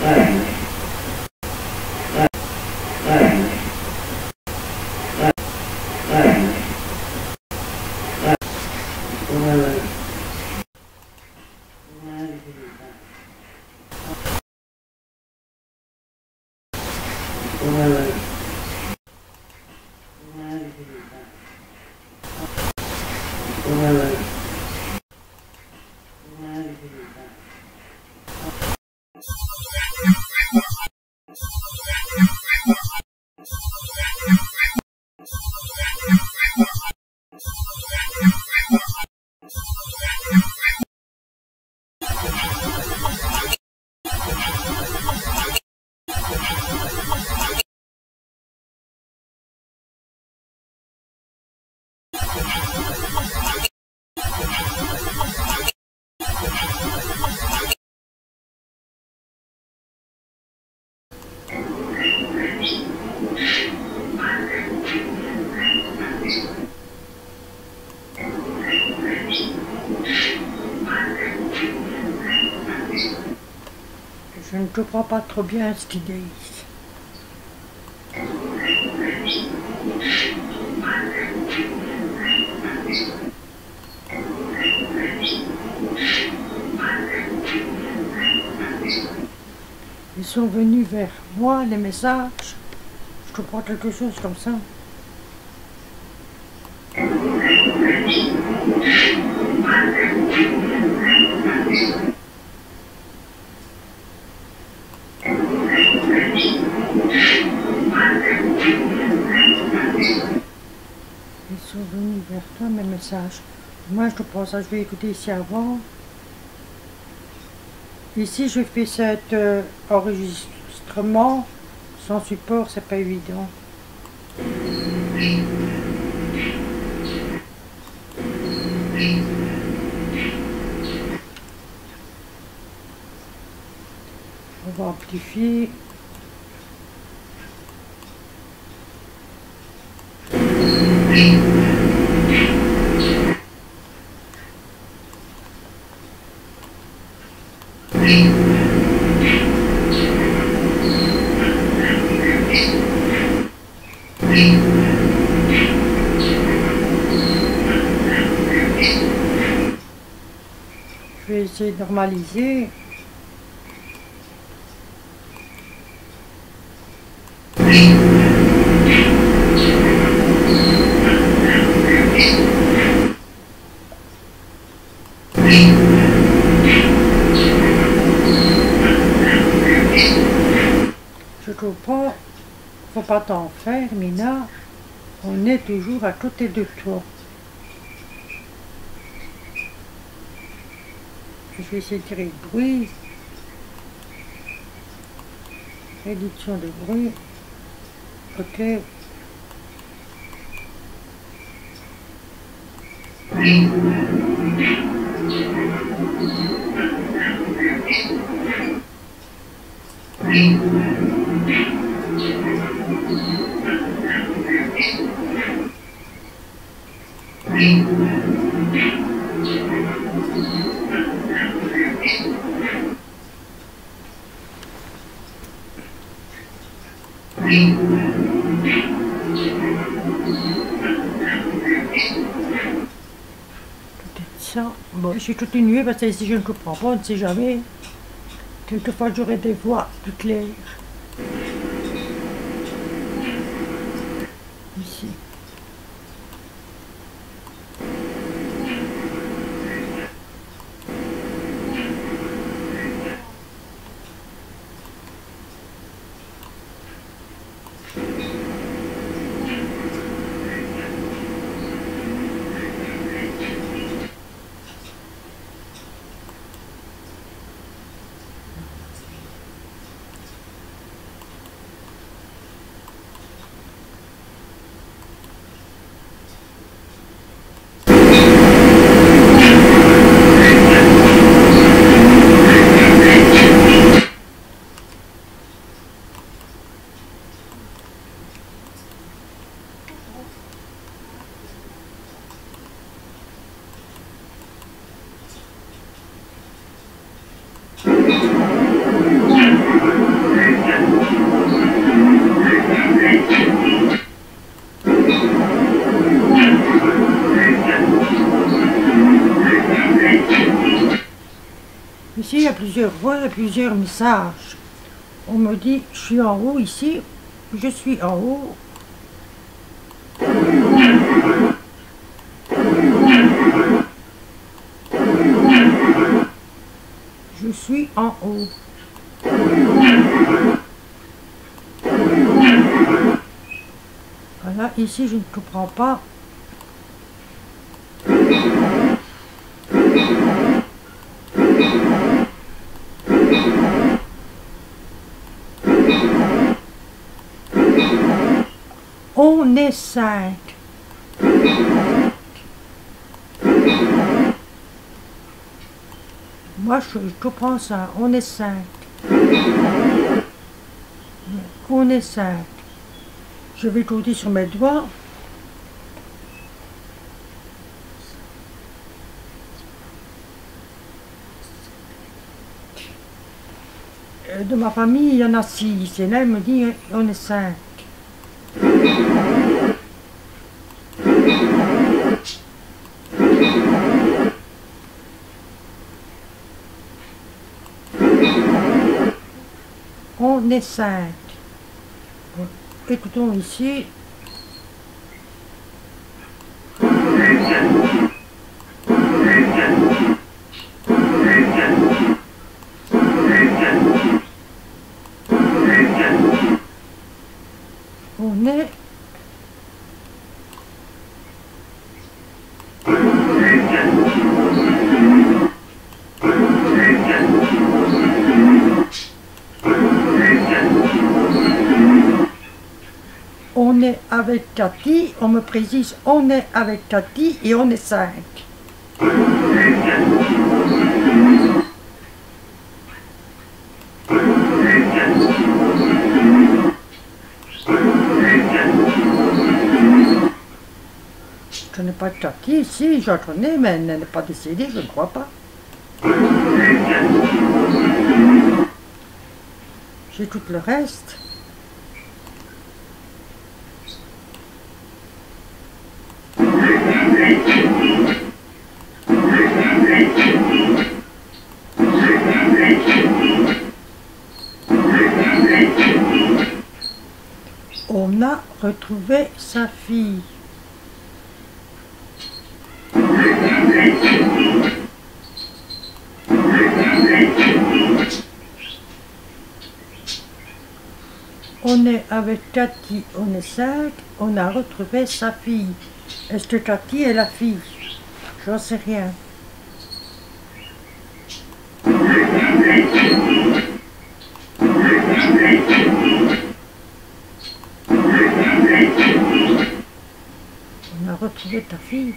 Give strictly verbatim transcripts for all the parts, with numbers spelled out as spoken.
Je ne comprends pas trop bien ce qu'ils disent. Ils sont venus vers moi, les messages. Je comprends quelque chose comme ça. Ils sont venus vers toi, mes messages. Moi, je pense que je vais écouter ici avant. Ici, je fais cet euh, enregistrement sans support, c'est pas évident. On va amplifier. Je vais essayer de normaliser. Je comprends, faut pas t'en faire, Mina. On est toujours à côté de toi. Je vais essayer de tirer le bruit. Réduction de bruit. Ok. Ça. Bon, je vais continuer parce que si je ne comprends pas, on ne sait jamais. Quelquefois, j'aurai des voix plus claires. Ici. Ici, il y a plusieurs voix, il y a plusieurs messages. On me dit, je suis en haut ici, je suis en haut. Je suis en haut. Voilà, ici, je ne comprends pas. On est cinq. Moi, je, je comprends ça. On est cinq. On est cinq. Je vais compter sur mes doigts. De ma famille, il y en a six. Et là, il me dit, on est cinq. On est cinq. Bon, écoutons ici. On est On est avec Cathy, on me précise, on est avec Cathy et on est cinq. Je connais pas Cathy, si, j'en connais, mais elle n'est pas décédée, je ne crois pas. J'ai tout le reste. On a retrouvé sa fille. On est avec Cathy, on est cinq, on a retrouvé sa fille. Est-ce que Cathy est la fille? J'en sais rien. On a retrouvé ta fille.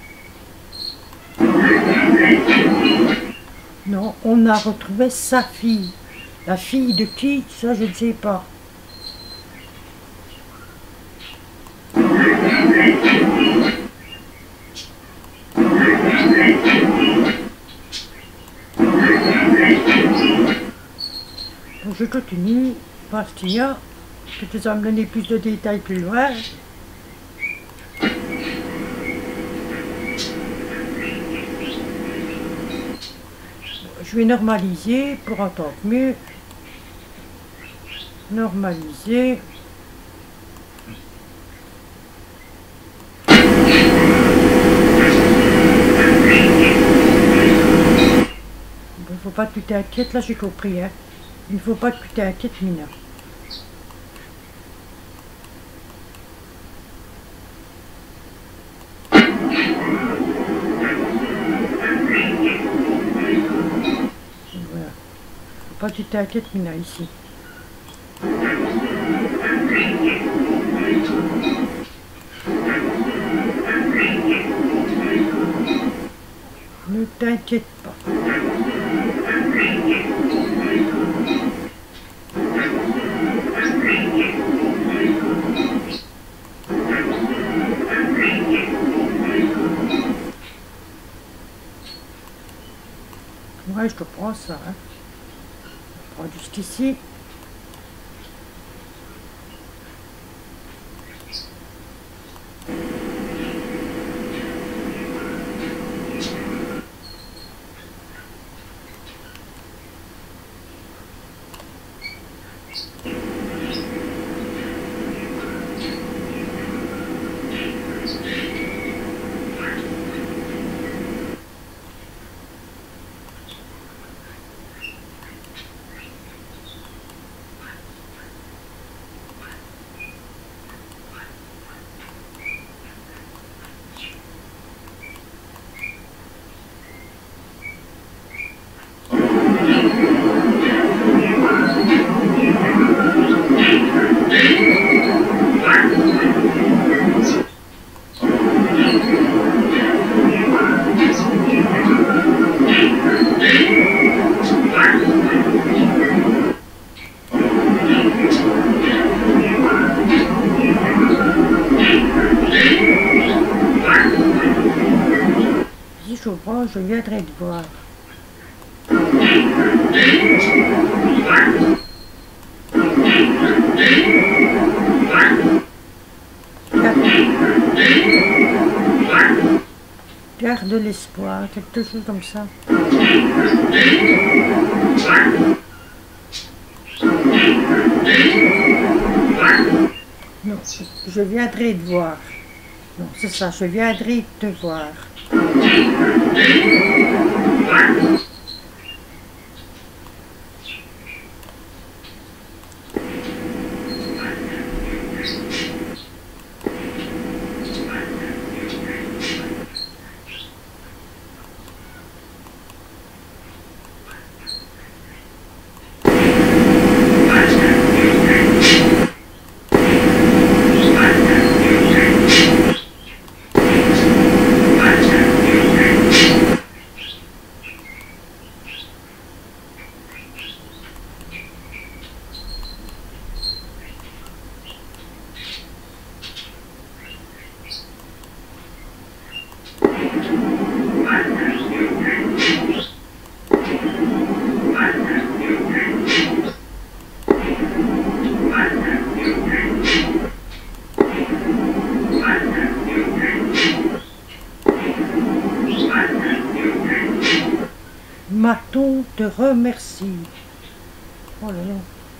Non, on a retrouvé sa fille. La fille de qui? Ça, je ne sais pas. Je continue parce qu'il y a, je vais te donner plus de détails plus loin. Je vais normaliser pour entendre mieux. Normaliser. Il ne faut pas que tu t'inquiètes, là j'ai compris. Hein. Il ne faut pas que tu t'inquiètes, Mina. Voilà. Faut pas que tu t'inquiètes, Mina, ici. Ne t'inquiète pas. Ouais, je te prends ça. Hein. Je prends jusqu'ici. je viendrai te voir. Garde l'espoir, quelque chose comme ça. Non, je viendrai te voir. Non, c'est ça, je viendrai te voir. Maton te remercie. Oh là là.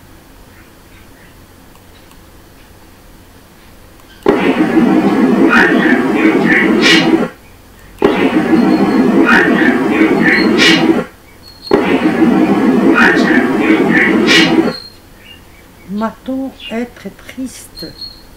Maton être triste.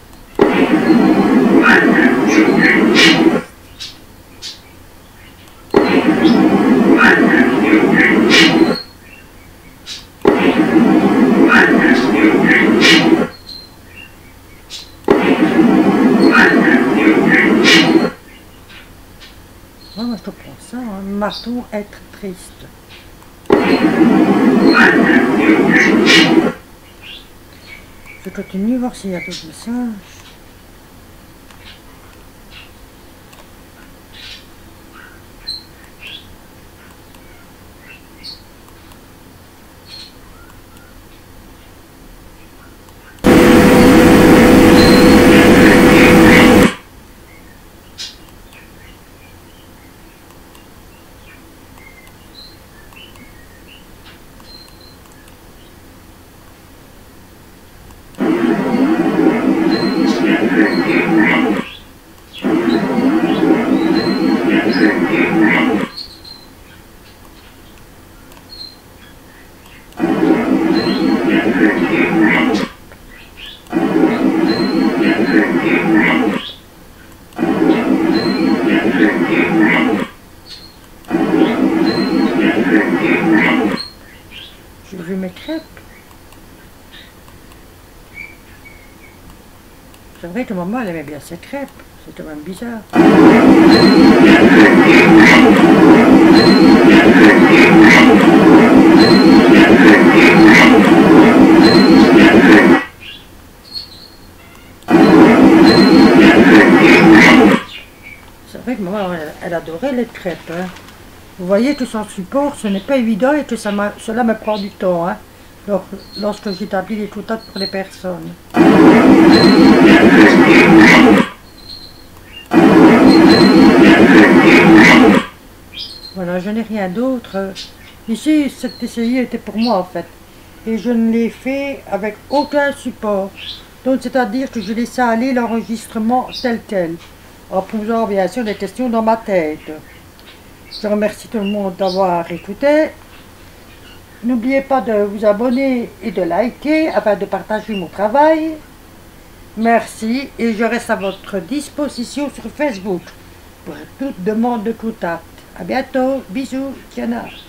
Ah, moi je te prends ça, hein. Maton être triste. Je continue voir s'il y a d'autres messages. J'ai vu mes crêpes. C'est vrai que maman elle aimait bien ses crêpes. C'était même bizarre. C'est vrai que maman elle, elle adorait les crêpes. Hein. Vous voyez que sans support, ce n'est pas évident et que ça cela me prend du temps, hein, lorsque j'établis les contacts pour les personnes. Voilà, je n'ai rien d'autre. Ici, cette essai était pour moi en fait. Et je ne l'ai fait avec aucun support. Donc, c'est-à-dire que je laissais aller l'enregistrement tel quel, en posant bien sûr des questions dans ma tête. Je remercie tout le monde d'avoir écouté. N'oubliez pas de vous abonner et de liker afin de partager mon travail. Merci et je reste à votre disposition sur Facebook pour toute demande de contact. A bientôt. Bisous. Tiana.